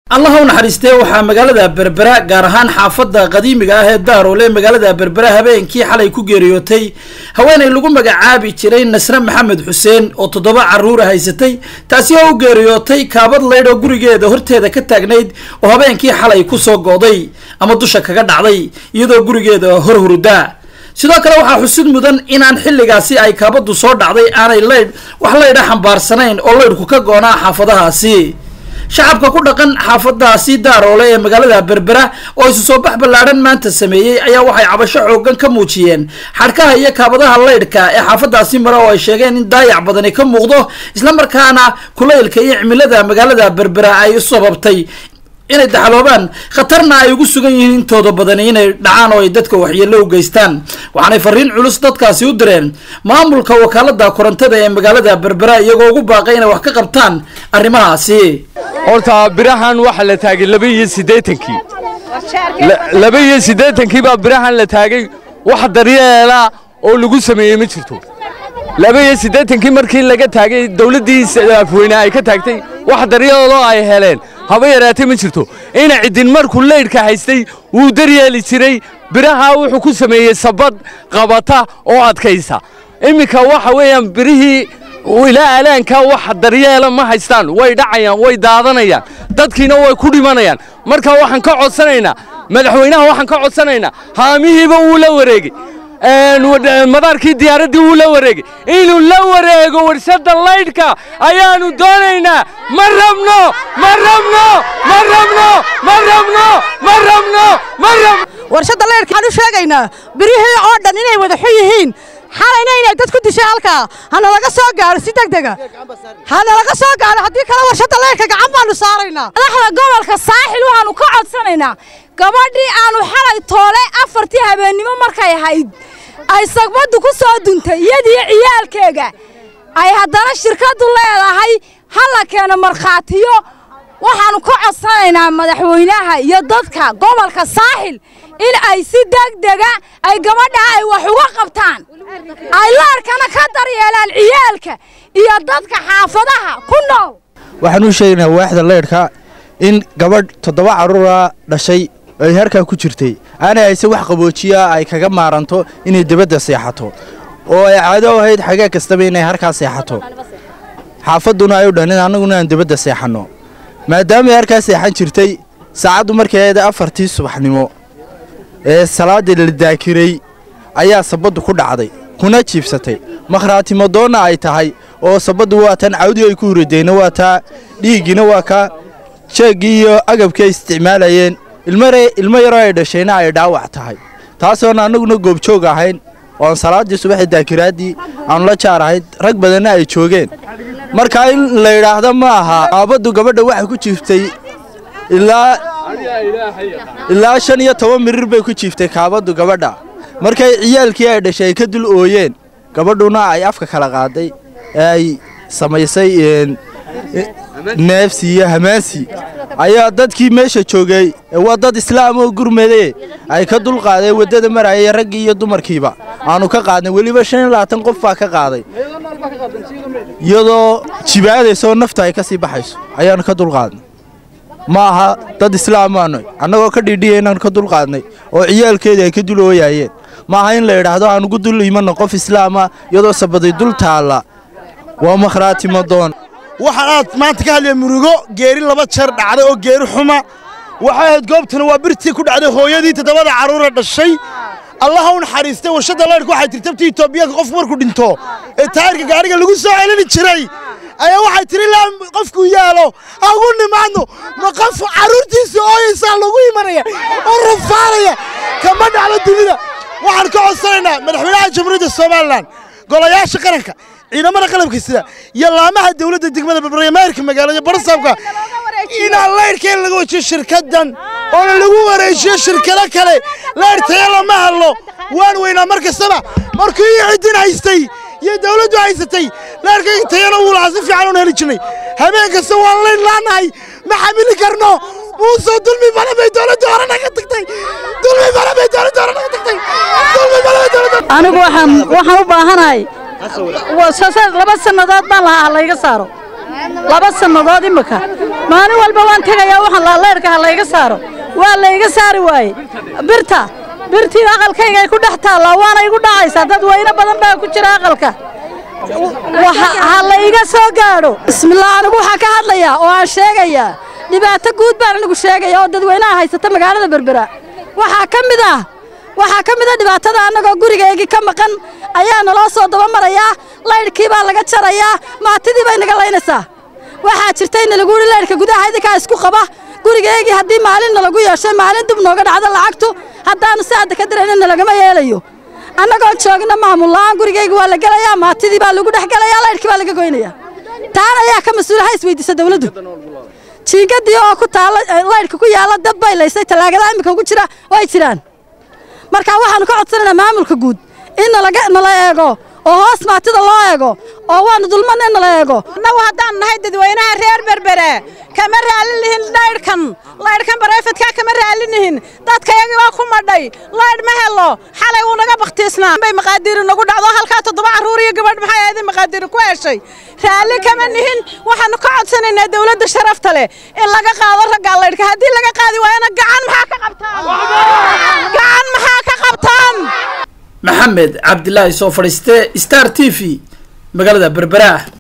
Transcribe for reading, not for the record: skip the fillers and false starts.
الله naxariistay waxa magaalada Berbera gaar ahaan xaafada qadiimiga ah ee Daaroole magaalada Berbera habeenkii xalay ku geeriyootay haweeney lagu magacaabi jiray Nasra Maxamed Xuseen oo 7 caruur haysatay taasi oo geeriyootay kaabad leedo gurigeeda horteeda ka taagnayd oo habeenkii xalay ku soo gooday ama dusha kaga dhacday iyadoo gurigeeda hor hurda sidoo kale waxa xusid mudan inaan xilligaasi ay kaabadu soo dhacday aanay leed wax leedo xambaarsanayn oo leedku ka goonaa xaafadahaasi shacabka ku dhaqan xaafadaasi Daaroole ee magaalada Berbera oo isu soo bax balaaran maanta sameeyay ayaa waxay cabasho xoogan ka muujiyeen xarkaha iyo kaabadaha leedka ee xaafadaasi mara oo ay sheegeen in daayac badan ka muuqdo isla markaana kuleylka iyo cimilada magaalada Berbera ay u sababtay inay daxaloobaan khatarna ay ugu sugan yihiin intooda badan inay dhacaan oo ay dadka waxyeello u geystaan waxaana fariin culus dadkaasi u direen maamulka wakaalada korontada ee magaalada Berbera iyagoo ugu baaqay inay wax ka qabtaan arrimahaasi horta birahan waxa la taagay 82 baa birahan la taagay wax daryeela oo lagu sameeyay ma jirto 82 markii laga taagay dawladdiisa afweyne ay ka taagtay wax daryeelo ay heleen haba yaraatay ma jirto ina cidin markuu leedka haystay uu daryeeli jiray biraha wuxuu ku sameeyay sabad qabata oo adkaysa imika waxa weeyaan birihii ilaa alaanka wax daryeela ma haystaan way dhacayaan way daadanayaan dadkiina way ku dhimanayaan marka waxaan ka codsanaynaa madaxweynaha waxaan ka codsanaynaa haamihiiba uu la wareegay madaarkii diyaaradii uu la wareegay inuu la wareego warshada leedka ayaanu doonaynaa ma rabno warshada leedka aan u sheegaynaa birihii oo dhan inay wada xun yihiin xalayna inay dad ku dishay halka hana laga soo gaaro si degdeg ah hana laga soo gaaro hadii kala warshada leedka gacan baanu saaraynaa madaxda gobolka saaxil waxaanu ka codsanaynaa gabadhii aanu xalay toole 4 habeenimo markay ahayd ay sagbadu ku soo duntay iyadii ciyaalkeega ay haddana shirkadu leedahay hala keena marxaatiyo waxaanu ka codsanaynaa madaxweynaha iyo dadka gobolka saaxil in ay si degdeg ah ay gabadha ay wax uga qabtaan ay laarkana ka daryeelaan ciyaalka iyo dadka xaafadaha ku nool waxaan u sheegnaa waaxda leedka in gabadh 7 caruur dhashay ay harka ku jirtay ana ayse wax qaboojiya ay kaga maaranto inay dibadda seexato oo ay caado ahayd xaga kastaba inay harka seexato xaafaduna ay u dhaneen anaguna aan dibadda seexano maadaama harka seexan jirtay saacadu markay ay 4 subaxnimo ee salaada la daakiray ayaa sabadu ku dhacday kuna jiibsatay makhraatimo doona ay tahay oo sabadu waa tan cawdi ay ku hurideen waa taa dhiigina waa ka jeegiyo agabka isticmaalayeen ilmo yar ay dhashayna ay dhaawac tahay taasoo anaguna goob joog ahayn oo salaadii subax daakiraadii aan la jaarahay rag badan ay joogeen marka in la yiraahdo ma aha aabadu gabadha waxa ku jiiftay ilaa 15 mirir bay ku jiiftay kaabadu gabadha markay ciyaalkii ay dhashay ka dul ooyeen gabadhuna ay afka kala qaaday ay samaysay neefsi iyo hamaasi ayaa dadkii meesha joogay waa dad islaam oo gurmeeday ay ka dul qaaday wadada marayay rag iyo dumarkiiba aanu ka qaadnay waliba 25 qof baa ka qaaday iyadoo jibaadayso nafta ay ka sii baxayso ayaanu ka dul qaadnay ma aha dad islaam anagoo ka dhidhiyeen ka dul qaadnay oo ciyaalkeeda ay ka dul ooyayeen ma aha in la yiraahdo aan ugu dul iimano qof islaam iyadoo sabaday dul taala waa makhraatimo doon waxaad maanta ka hadlay murugo geeri 2 jeer dhacday oo geeri xuma waxay goobtana waa birtii ku dhacday hooyadii 7 caruur dhashay Allah uu naxariistay warshada leedku waxay tirtabtay Itoobiya qof markuu dhinto ee taayirka gaariga lagu soo celin jiray ayaa waxay tiri la qofku yaalo ugu nimaadno ma qof caruurtiisa oo insan lagu imanaya oo rafaaraya kama dhacdo dunida waxaan ka codsanaynaa madaxweynaha jamhuuriyadda Soomaaliland golayaasha qaranka ciidamada qalabka sida iyo laamaha dawladda degmada barnaamijka magaalada Barsaabka in leedka lagu wajiyo shirkadan oo lagu wareejiyo shirkado kale leedka lama helo waan weynaa markastaba markii cidin haystay iyo dawladdu haysatay leedka intayna uu laasif fiican u heli jirnay habeen kasta waan leen laanahay ma xamili karno muuso dulmi bana bay dawladdu horana ka tagtay dulmi bana bay dawladdu horana ka tagtay dulmi bana bay dawladdu anigu waxaan u baahanahay laba sanadood baan la iga saaro laba sanadood imika maalin walba waan tegayaa waxaan laaleerka ha layga saaro waa layga saari waaye birtii aqalkayga ay ku dhex taallaa waana igu dhacaysaa dad weyne badan baa ku jira aqalka ha layga soo gaadho bismillah anigu waxaan ka hadlayaa oo aan sheegayaa dhibaato guud baan anigu sheegayaa oo dadweynaha haysata magaalada berbera waxaa ka mid ah dhibaatada annagoo gurigaygii ka maqan ayaa naloo soo daba marayaa laydhkii baa laga jarayaa maatidii bay naga laynaysaa waxaa jirta in lagu yidhi laydhka gudaha idinkaa isku qaba gurigaygii haddii maalinna lagu yeeshay maalin dib nooga dhacdo lacagtu haddaanu saada ka diraynana lagama yeelayo annagoo joogna maamul la'aan gurigayga waa la gelayaa maatidii baa lagu dhex gelayaa laydhkii baa laga goynayaa taana ayaa ka mas-uulaha isweydiisa dawladdu jiingadii oo ku taalla laydhka ku yaalla dab bay laysay talaagada imika ugu jira way jiraan marka waxaanu ka codsanaynaa maamulka guud in nala eego oo hoos maatida loo eego oo waanu dulman in nala eego annagu haddaan nahay dadweynaha reer berbere kama raallinihin laydhkan barayfadka kama raallinihin dadkayagii waa ku madhay laydh ma helo xalay wuu naga bakhtiisnaa bay maqaadiiri nagu dhacdo halkaa 7 carruur iyo gabadh maxay ahayd maqaadiiri ku heshay raalli kama nihin waxaanu ka codsanaynaa dawladda sharafta leh in laga qaado ragga laydhka haddii laga qaadi waayana gacan maxaa ka qabtaan maxamed cabdilaahi soo fadhiiste Star TV magaalada Berbera.